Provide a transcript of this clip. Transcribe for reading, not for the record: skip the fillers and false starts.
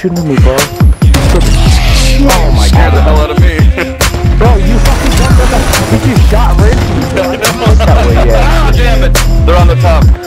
shooting me, bro? Oh my god, the hell out of me. Bro, you fucking jumped on the... You just shot right into me. That way, yeah. Ah, damn it. They're on the top.